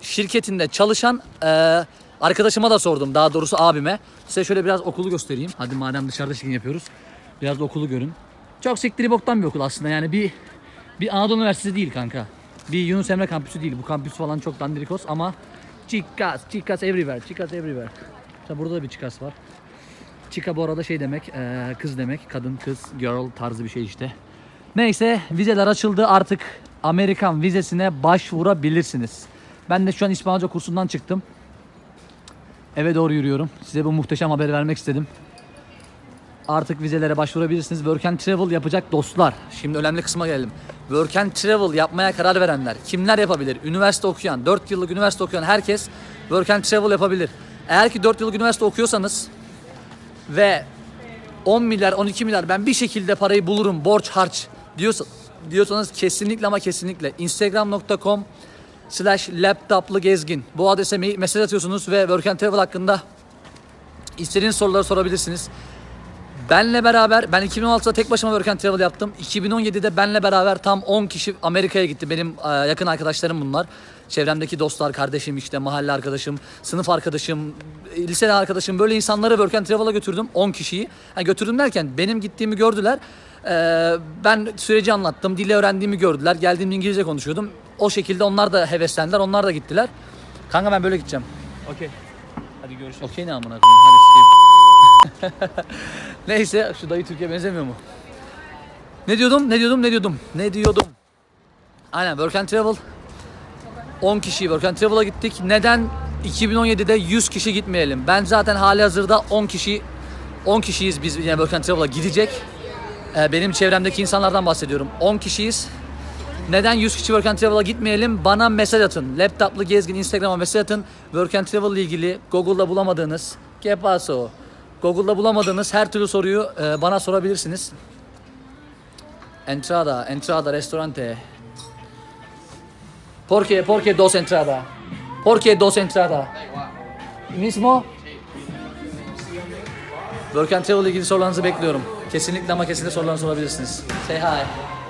şirketinde çalışan arkadaşıma da sordum. Daha doğrusu abime. Size şöyle biraz okulu göstereyim. Hadi madem dışarıda çekim yapıyoruz. Biraz da okulu görün. Çok siktiri boktan bir okul aslında. Yani bir Anadolu Üniversitesi değil kanka. Bir Yunus Emre kampüsü değil. Bu kampüs falan çok dandirikos ama chicas everywhere. Chicas everywhere. İşte burada da bir chicas var. Chica bu arada şey demek, kız demek. Kadın, kız, girl tarzı bir şey işte. Neyse vizeler açıldı. Artık Amerikan vizesine başvurabilirsiniz. Ben de şu an İspanyolca kursundan çıktım. Eve doğru yürüyorum. Size bu muhteşem haberi vermek istedim. Artık vizelere başvurabilirsiniz. Work and Travel yapacak dostlar. Şimdi önemli kısma gelelim. Work and Travel yapmaya karar verenler. Kimler yapabilir? Üniversite okuyan, 4 yıllık üniversite okuyan herkes Work and Travel yapabilir. Eğer ki 4 yıllık üniversite okuyorsanız ve 10 milyar, 12 milyar ben bir şekilde parayı bulurum, borç harç diyorsanız kesinlikle ama kesinlikle instagram.com/laptoplugezgin bu adrese mesaj atıyorsunuz ve Work and Travel hakkında istediğiniz soruları sorabilirsiniz. Benle beraber, ben 2016'da tek başıma Work and Travel yaptım. 2017'de benle beraber tam 10 kişi Amerika'ya gitti. Benim yakın arkadaşlarım bunlar. Çevremdeki dostlar, kardeşim işte, mahalle arkadaşım, sınıf arkadaşım, liseden arkadaşım. Böyle insanları Work and Travel'a götürdüm 10 kişiyi. Yani götürdüm derken benim gittiğimi gördüler. Ben süreci anlattım, dili öğrendiğimi gördüler. Geldiğimde İngilizce konuşuyordum. O şekilde onlar da heveslendiler, onlar da gittiler. Kanka ben böyle gideceğim. Okey. Hadi görüşürüz. Okey ne amına koyayım, hadi sikeyim. Neyse şu dayı Türkiye benzemiyor mu? Ne diyordum? Aynen Work and Travel 10 kişi Work and Travel'a gittik. Neden 2017'de 100 kişi gitmeyelim? Ben zaten halihazırda 10 kişiyiz biz yani Work and Travel'a gidecek. Benim çevremdeki insanlardan bahsediyorum. 10 kişiyiz. Neden 100 kişi Work and Travel'a gitmeyelim? Bana mesaj atın. Laptoplu gezgin Instagram'a mesaj atın. Work and Travel ile ilgili Google'da bulamadığınız ¿Qué pasó? Google'da bulamadığınız her türlü soruyu bana sorabilirsiniz. Entrada, restaurante. ¿Por qué dos entrada? ¿Por qué dos entrada? Mismo? Work and Travel ile ilgili sorularınızı bekliyorum. Kesinlikle ama kesinlikle sorularınızı sorabilirsiniz. Say hi. Hi.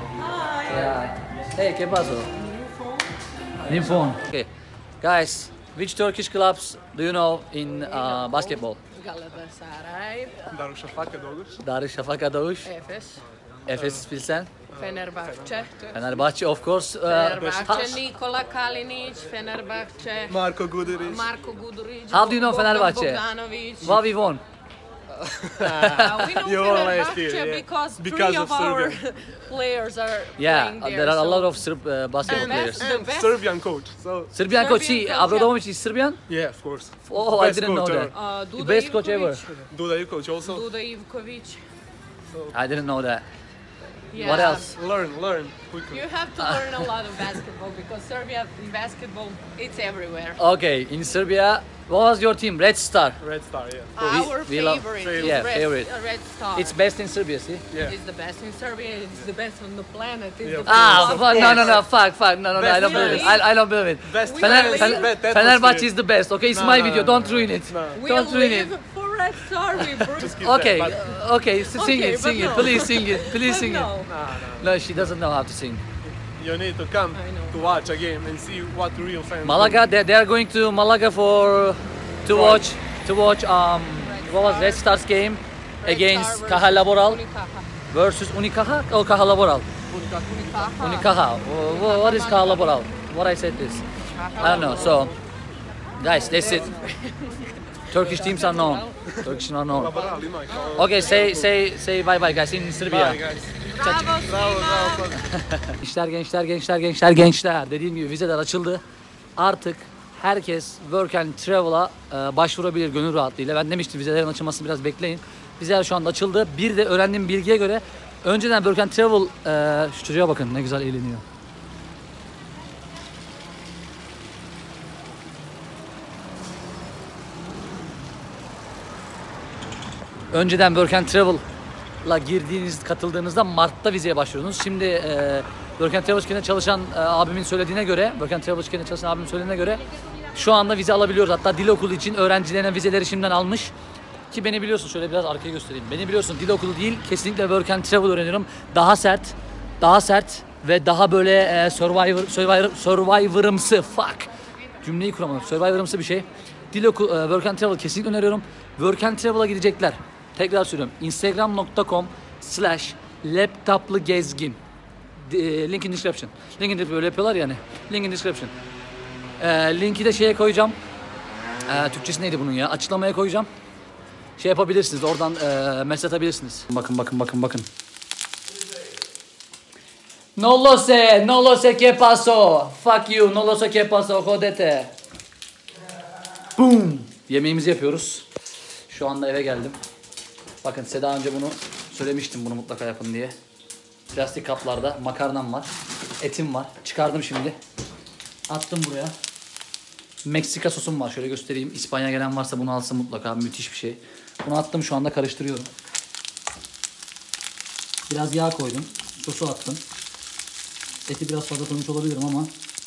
Hey, ¿qué pasó? Ninfon. Okay. Guys, which Turkish clubs do you know in basketball? Galatasaray, Darüşşafaka Doğuş. Efes, Efes bilsen. Fenerbahçe, Fenerbahçe of course. Fenerbahçe, Nikola Kalinic, Fenerbahçe, Marko Guduric. Marko Guduric, How do you know Bogdan Fenerbahçe? Bogdanovic. What we won? We know You won last Fenerbahçe year, yeah. because Because three of of our Serbia. players are Yeah, playing there. there are a so- lot of Serb basketball And players. that's- And The best- Serbian coach. So Serbian coach, Serbian see, coach, Abramovich is Serbian? yeah, of course. Oh, I Best didn't know coach that. ever. Duda Best coach ever. Ivkovic, Duda Ivkovic also. Duda Ivkovic. I didn't know that. Yeah. What else? Learn quickly. You have to learn a lot of basketball because Serbia basketball it's everywhere. Okay, in Serbia, what was your team? Red Star. Red Star, yeah. Our we love- favorite, is Yeah, Red, favorite. Red Star. It's best in Serbia, see? Yeah. It's the best in Serbia. It's the best on the planet. It's Yeah. the Ah, best. fuck, no, fuck, no, I Best don't believe it. really? I don't believe it. Best Fener- fans, best Fenerbahçe atmosphere. is the best. Okay, it's No, my no, video. no, Don't no. ruin it. No. We Don't ruin it. live for Red Star. We Just keep Okay, that, but okay, sing Okay, it, sing but it, no. please sing it, please sing it. No. No, she doesn't know how to sing. you need to come I know. to watch a game and see what real fans Malaga, they are going to Malaga to watch what was Red Stars game Red against Star Caja Laboral Unicaja. versus Unicaja or Caja Laboral? Unicaja. Unicaja. What is Caja Laboral? What I said this. I don't know. So, guys, that's it. Turkish teams are known. Turkish are known. Laboral ima i kao- Okay, say bye bye guys in Serbia. Bye, guys. Bravo svima. Gençler. Dediğim gibi vizeler açıldı. Artık herkes Work and Travel'a başvurabilir gönül rahatlığıyla. Ben demiştim vizelerin açılmasını biraz bekleyin. Vizeler şu anda açıldı. Bir de öğrendiğim bilgiye göre önceden Work and Travel şu çocuğa bakın ne güzel eğleniyor. Önceden Work and Travel'la katıldığınızda Mart'ta vizeye başvurdunuz. Şimdi Work and Travel şirketinde çalışan abimin söylediğine göre, Work and Travel şirketinde çalışan abimin söylediğine göre şu anda vize alabiliyoruz. Hatta dil okulu için öğrencilerine vizeleri şimdiden almış. Ki beni biliyorsun, şöyle biraz arkaya göstereyim. Beni biliyorsun, dil okulu değil, kesinlikle Work and Travel öğreniyorum. Daha sert ve daha böyle Survivor'ımsı. Fuck. Cümleyi kuramadım. Survivor'ımsı bir şey. Work and Travel kesinlikle öneriyorum. Work and Travel'a gidecekler. Tekrar söylüyorum. Instagram.com/laptoplugezgin. Link in description. Link in böyle yapıyorlar yani. Link in description. Linki de şeye koyacağım. Türkçesi neydi bunun ya? Açıklamaya koyacağım. Şey yapabilirsiniz. Oradan mesaj atabilirsiniz. Bakın. No lo sé qué pasó. Fuck you, no lo sé qué pasó, jodete. Boom. Yemeğimizi yapıyoruz. Şu anda eve geldim. Bakın size daha önce bunu söylemiştim, bunu mutlaka yapın diye. Plastik kaplarda makarnam var. Etim var. Çıkardım şimdi. Attım buraya. Meksika sosum var. Şöyle göstereyim. İspanya gelen varsa bunu alsın mutlaka. Müthiş bir şey. Bunu attım, şu anda karıştırıyorum. Biraz yağ koydum. Sosu attım. Eti biraz fazla koymuş olabilirim ama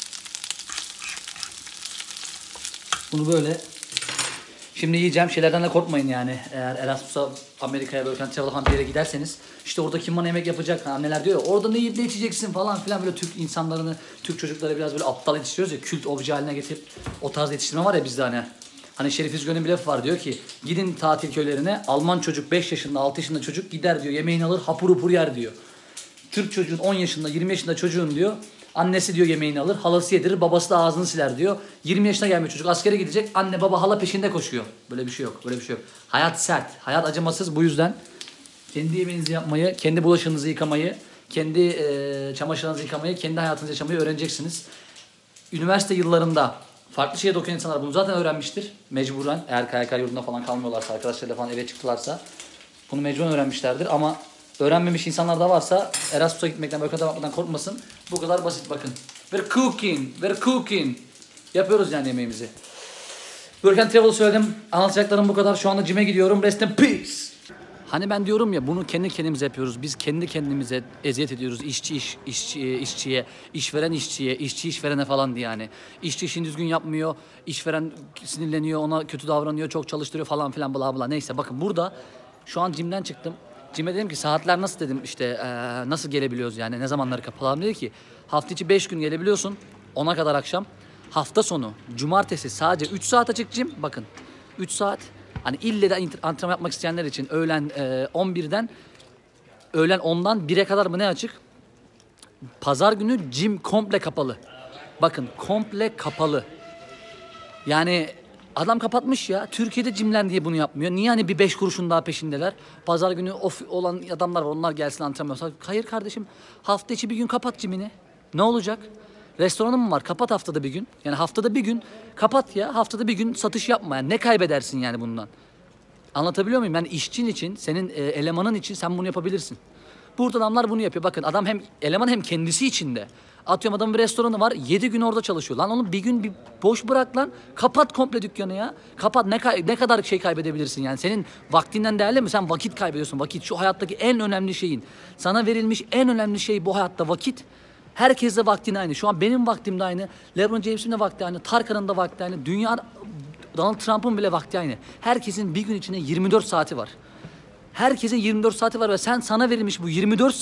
bunu böyle şimdi yiyeceğim. Şeylerden de korkmayın yani. Eğer Erasmus'a, Amerika'ya, Work and Travel'a falan bir yere giderseniz işte orada kim bana yemek yapacak? Anneler diyor ya, orada ne yiyip ne içeceksin falan filan, böyle Türk insanlarını, Türk çocukları biraz böyle aptal yetiştiriyoruz ya, kült obje haline getirip o tarz yetiştirme var ya bizde hani. Hani Şerif Üzgün'ün bir lafı var, diyor ki gidin tatil köylerine, Alman çocuk 5 yaşında 6 yaşında çocuk gider diyor, yemeğini alır hapur hapur yer diyor. Türk çocuğun 10 yaşında 20 yaşında çocuğun diyor, annesi diyor yemeğini alır, halası yedirir, babası da ağzını siler diyor. 20 yaşına gelmiş çocuk askere gidecek, anne baba hala peşinde koşuyor. Böyle bir şey yok, böyle bir şey yok. Hayat sert, hayat acımasız, bu yüzden kendi yemeğinizi yapmayı, kendi bulaşığınızı yıkamayı, kendi çamaşırınızı yıkamayı, kendi hayatınızı yaşamayı öğreneceksiniz. Üniversite yıllarında farklı şehirde okuyan insanlar bunu zaten öğrenmiştir. Mecburen, eğer KYK yurdunda falan kalmıyorlarsa, arkadaşlarıyla falan eve çıktılarsa bunu mecburen öğrenmişlerdir. Ama öğrenmemiş insanlar da varsa Erasmus'a gitmekten, böyle kadar yapmadan korkmasın. Bu kadar basit, bakın. We're cooking. Yapıyoruz yani yemeğimizi. Work and Travel söyledim. Anlatacaklarım bu kadar. Şu anda cime gidiyorum. Rest in peace. Hani ben diyorum ya, bunu kendi kendimize yapıyoruz. Biz kendi kendimize eziyet ediyoruz. İşçiye, işveren işçiye, işçi işverene falan diye yani. İşçi işini düzgün yapmıyor. İşveren sinirleniyor, ona kötü davranıyor, çok çalıştırıyor falan filan bla bla. Neyse, bakın burada şu an cimden çıktım. Cime dedim ki saatler nasıl, dedim işte nasıl gelebiliyoruz yani, ne zamanları kapalı. Dedi ki hafta içi 5 gün gelebiliyorsun, 10'a kadar akşam. Hafta sonu cumartesi sadece 3 saat açık cim. Bakın 3 saat. Hani ille de antrenman yapmak isteyenler için öğlen 11'den öğlen 10'dan 1'e kadar mı ne açık? Pazar günü cim komple kapalı. Bakın komple kapalı. Yani adam kapatmış ya. Türkiye'de cimler diye bunu yapmıyor. Niye hani bir 5 kuruşun daha peşindeler? Pazar günü off olan adamlar var. Onlar gelsin antrenman yapsın. Hayır kardeşim. Hafta içi bir gün kapat cimini. Ne olacak? Restoranın mı var? Kapat haftada bir gün. Yani haftada bir gün kapat ya. Haftada bir gün satış yapma. Yani ne kaybedersin yani bundan? Anlatabiliyor muyum? Yani işçin için, senin elemanın için sen bunu yapabilirsin. Burada adamlar bunu yapıyor. Bakın adam hem eleman hem kendisi için de. Atıyorum adamın bir restoranı var. 7 gün orada çalışıyor. Lan onu bir gün bir boş bırak lan. Kapat komple dükkanı ya. Kapat, ne kadar şey kaybedebilirsin yani. Senin vaktinden değerli mi? Sen vakit kaybediyorsun. Vakit şu hayattaki en önemli şeyin. Sana verilmiş en önemli şey bu hayatta vakit. Herkes de vaktin aynı. Şu an benim vaktim de aynı. LeBron James'in de vakti aynı. Tarkan'ın da vakti aynı. Donald Trump'ın bile vakti aynı. Herkesin bir gün içinde 24 saati var. Herkesin 24 saati var ve sana verilmiş bu 24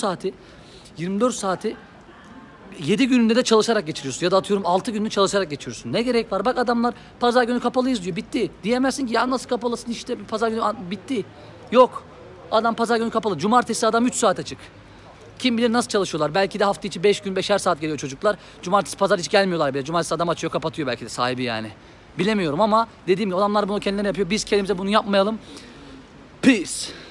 saati 7 gününde de çalışarak geçiriyorsun. Ya da atıyorum 6 gününü çalışarak geçiriyorsun. Ne gerek var? Bak adamlar pazar günü kapalıyız diyor. Bitti. Diyemezsin ki ya nasıl kapalısın işte pazar günü bitti. Yok. Adam pazar günü kapalı. Cumartesi adam 3 saat açık. Kim bilir nasıl çalışıyorlar. Belki de hafta içi 5 gün 5'er saat geliyor çocuklar. Cumartesi pazar hiç gelmiyorlar bile. Cumartesi adam açıyor kapatıyor belki de sahibi yani. Bilemiyorum ama dediğim gibi adamlar bunu kendilerine yapıyor. Biz kendimize bunu yapmayalım. Peace.